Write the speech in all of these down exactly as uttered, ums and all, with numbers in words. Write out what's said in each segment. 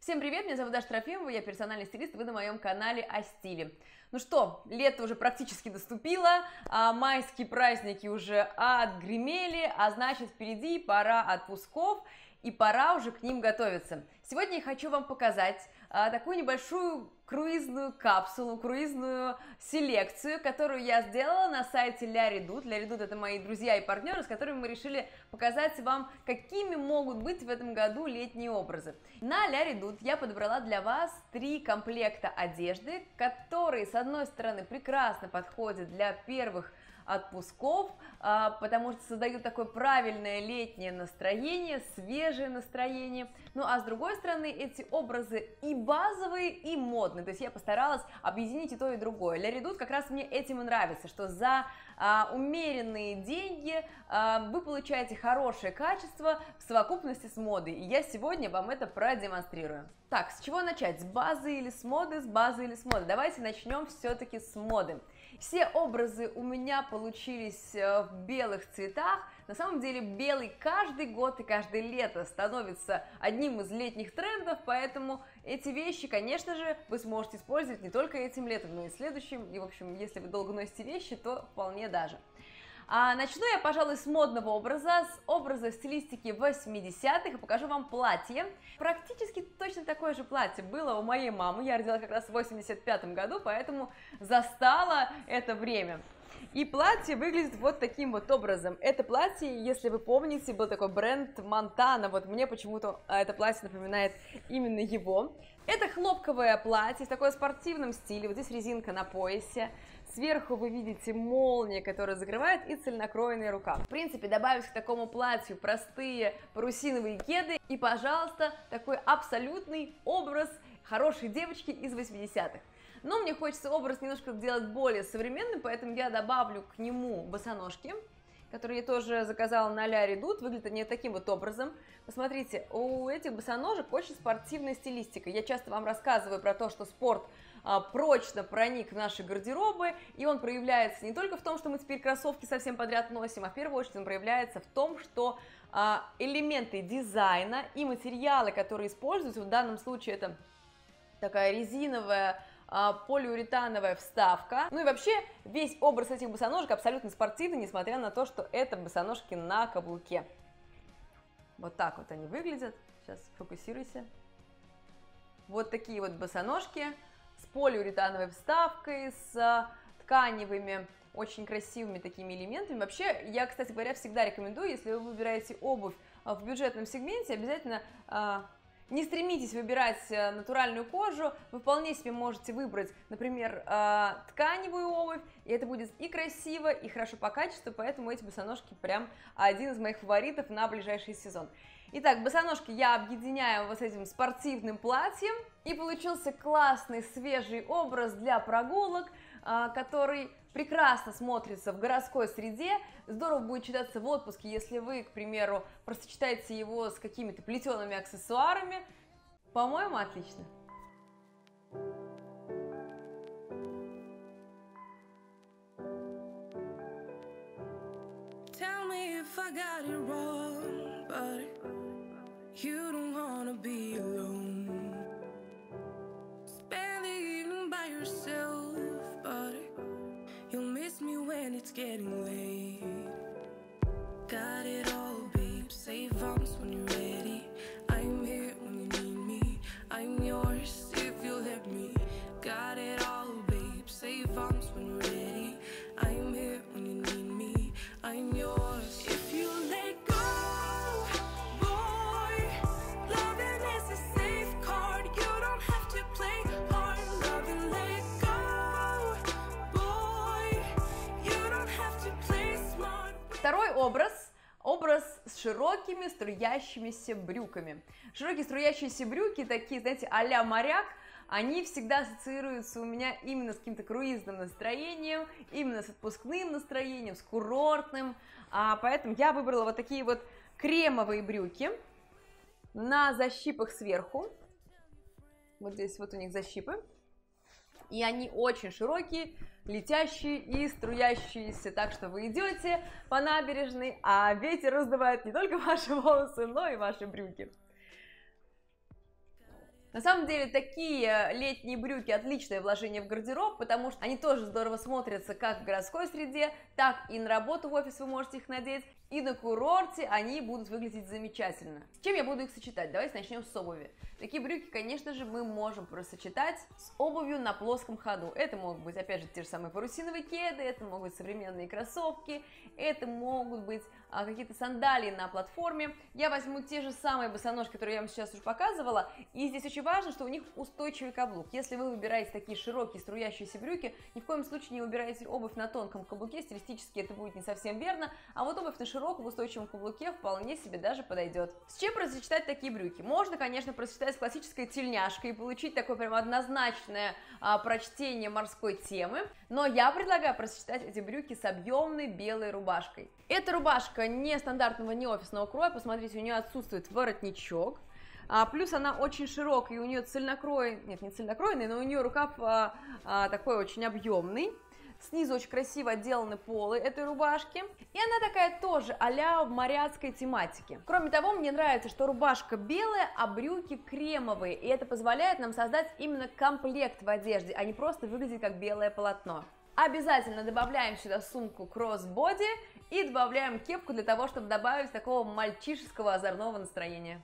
Всем привет, меня зовут Даша Трофимова, я персональный стилист, вы на моем канале о стиле. Ну что, лето уже практически наступило, а майские праздники уже отгремели, а значит впереди пора отпусков и пора уже к ним готовиться. Сегодня я хочу вам показать а, такую небольшую круизную капсулу, круизную селекцию, которую я сделала на сайте Ля Редут. Ля Редут — это мои друзья и партнеры, с которыми мы решили показать вам, какими могут быть в этом году летние образы. На Ля Редут я подобрала для вас три комплекта одежды, которые, с одной стороны, прекрасно подходят для первых отпусков, потому что создают такое правильное летнее настроение, свежее настроение. Ну а с другой стороны, эти образы и базовые, и модные. То есть я постаралась объединить и то, и другое. Ля Редут как раз мне этим и нравится, что за а, умеренные деньги а, вы получаете хорошее качество в совокупности с модой. И я сегодня вам это продемонстрирую. Так, с чего начать? С базы или с моды? С базы или с моды? Давайте начнем все-таки с моды. Все образы у меня получились в белых цветах. На самом деле белый каждый год и каждое лето становится одним из летних трендов, поэтому эти вещи, конечно же, вы сможете использовать не только этим летом, но и следующим. И, в общем, если вы долго носите вещи, то вполне даже. А начну я, пожалуй, с модного образа, с образа стилистики восьмидесятых, и покажу вам платье. Практически точно такое же платье было у моей мамы, я родилась как раз в восемьдесят пятом году, поэтому застала это время. И платье выглядит вот таким вот образом. Это платье, если вы помните, был такой бренд Монтана, вот мне почему-то это платье напоминает именно его. Это хлопковое платье в такой спортивном стиле, вот здесь резинка на поясе. Сверху вы видите молния, которая закрывает, и цельнокроенный рукав. В принципе, добавить к такому платью простые парусиновые кеды, и, пожалуйста, такой абсолютный образ хорошей девочки из восьмидесятых. Но мне хочется образ немножко сделать более современным, поэтому я добавлю к нему босоножки, которые я тоже заказала на Ля Редут. Выглядят они таким вот образом. Посмотрите, у этих босоножек очень спортивная стилистика. Я часто вам рассказываю про то, что спорт а, прочно проник в наши гардеробы, и он проявляется не только в том, что мы теперь кроссовки совсем подряд носим, а в первую очередь он проявляется в том, что а, элементы дизайна и материалы, которые используются, в данном случае это такая резиновая, полиуретановая вставка. Ну и вообще весь образ этих босоножек абсолютно спортивный, несмотря на то, что это босоножки на каблуке. Вот так вот они выглядят. Сейчас фокусируйся. Вот такие вот босоножки с полиуретановой вставкой, с тканевыми, очень красивыми такими элементами. Вообще, я, кстати говоря, всегда рекомендую, если вы выбираете обувь в бюджетном сегменте, обязательно не стремитесь выбирать натуральную кожу, вы вполне себе можете выбрать, например, тканевую обувь, и это будет и красиво, и хорошо по качеству, поэтому эти босоножки прям один из моих фаворитов на ближайший сезон. Итак, босоножки я объединяю вот с этим спортивным платьем, и получился классный свежий образ для прогулок, который прекрасно смотрится в городской среде, здорово будет читаться в отпуске, если вы, к примеру, просочетаете его с какими-то плетеными аксессуарами. По-моему, отлично. It's getting late. Got it all, babe. Save arms when you're ready. I'm here when you need me. I'm yours if you'll let me. Got it all, babe. Save arms when you're ready. I'm here when you need me. I'm yours if you let go. Boy, loving is a safe card. You don't have to play hard. Love and let go. Второй образ – образ с широкими струящимися брюками. Широкие струящиеся брюки, такие, знаете, а-ля моряк, они всегда ассоциируются у меня именно с каким-то круизным настроением, именно с отпускным настроением, с курортным, а поэтому я выбрала вот такие вот кремовые брюки на защипах сверху. Вот здесь вот у них защипы. И они очень широкие, летящие и струящиеся, так что вы идете по набережной, а ветер раздувает не только ваши волосы, но и ваши брюки. На самом деле, такие летние брюки отличное вложение в гардероб, потому что они тоже здорово смотрятся как в городской среде, так и на работу в офис вы можете их надеть, и на курорте они будут выглядеть замечательно. С чем я буду их сочетать? Давайте начнем с обуви. Такие брюки, конечно же, мы можем просочетать с обувью на плоском ходу. Это могут быть, опять же, те же самые парусиновые кеды, это могут быть современные кроссовки, это могут быть а, какие-то сандалии на платформе. Я возьму те же самые босоножки, которые я вам сейчас уже показывала, и здесь очень важно, что у них устойчивый каблук. Если вы выбираете такие широкие струящиеся брюки, ни в коем случае не выбирайте обувь на тонком каблуке, стилистически это будет не совсем верно, а вот обувь на широком устойчивом каблуке вполне себе даже подойдет. С чем просочетать такие брюки? Можно, конечно, просочетать с классической тельняшкой и получить такое прям однозначное а, прочтение морской темы, но я предлагаю просочетать эти брюки с объемной белой рубашкой. Эта рубашка не стандартного, не офисного кроя, посмотрите, у нее отсутствует воротничок. А, плюс она очень широкая, и у нее цельнокрой, нет, не цельнокройный, но у нее рукав а, а, такой очень объемный. Снизу очень красиво отделаны полы этой рубашки. И она такая тоже а-ля в моряцкой тематике. Кроме того, мне нравится, что рубашка белая, а брюки кремовые. И это позволяет нам создать именно комплект в одежде, а не просто выглядеть как белое полотно. Обязательно добавляем сюда сумку кроссбоди и добавляем кепку для того, чтобы добавить такого мальчишеского озорного настроения.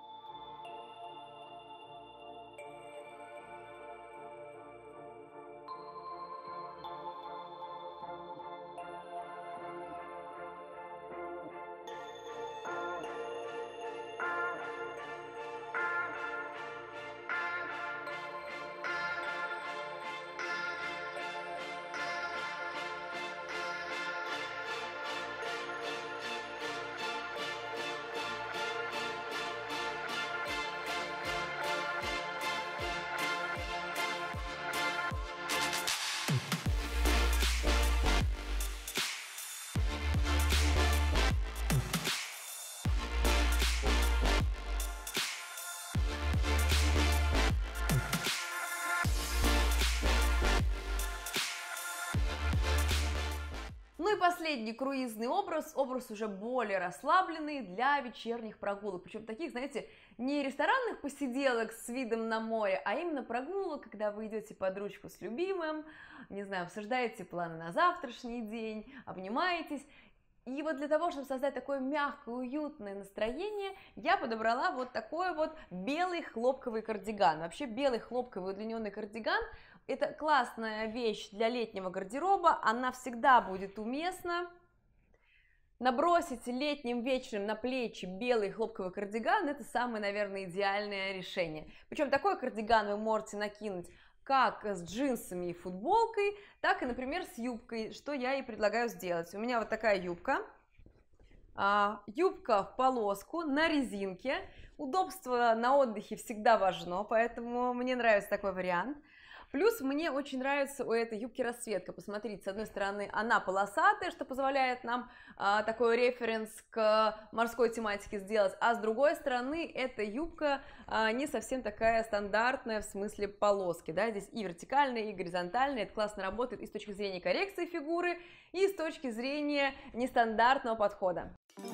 Ну и последний круизный образ, образ уже более расслабленный для вечерних прогулок, причем таких, знаете, не ресторанных посиделок с видом на море, а именно прогулок, когда вы идете под ручку с любимым, не знаю, обсуждаете планы на завтрашний день, обнимаетесь. И вот для того, чтобы создать такое мягкое, уютное настроение, я подобрала вот такой вот белый хлопковый кардиган. Вообще белый хлопковый удлиненный кардиган – это классная вещь для летнего гардероба, она всегда будет уместна. Набросить летним вечером на плечи белый хлопковый кардиган – это самое, наверное, идеальное решение. Причем такой кардиган вы можете накинуть как с джинсами и футболкой, так и, например, с юбкой, что я и предлагаю сделать. У меня вот такая юбка, а, юбка в полоску на резинке. Удобство на отдыхе всегда важно, поэтому мне нравится такой вариант. Плюс мне очень нравится у этой юбки расцветка. Посмотрите, с одной стороны она полосатая, что позволяет нам а, такой референс к морской тематике сделать, а с другой стороны эта юбка а, не совсем такая стандартная в смысле полоски, да, здесь и вертикальная, и горизонтальная. Это классно работает и с точки зрения коррекции фигуры, и с точки зрения нестандартного подхода.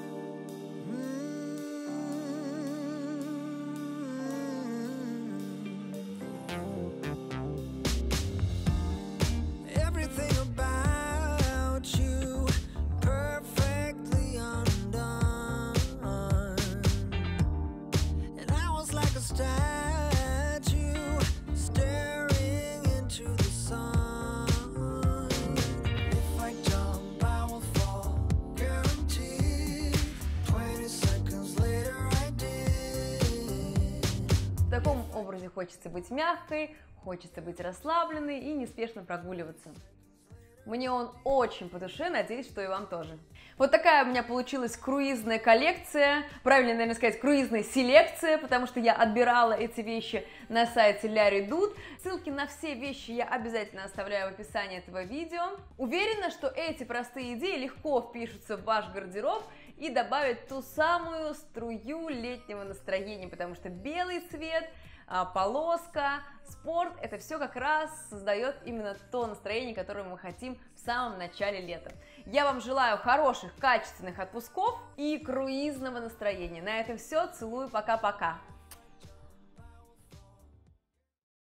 В таком образе хочется быть мягкой, хочется быть расслабленной и неспешно прогуливаться. Мне он очень по душе, надеюсь, что и вам тоже. Вот такая у меня получилась круизная коллекция, правильно, наверное, сказать, круизная селекция, потому что я отбирала эти вещи на сайте Ля Редут. Ссылки на все вещи я обязательно оставляю в описании этого видео. Уверена, что эти простые идеи легко впишутся в ваш гардероб и добавят ту самую струю летнего настроения, потому что белый цвет, полоска, спорт, это все как раз создает именно то настроение, которое мы хотим в самом начале лета. Я вам желаю хороших, качественных отпусков и круизного настроения. На этом все. Целую. Пока-пока.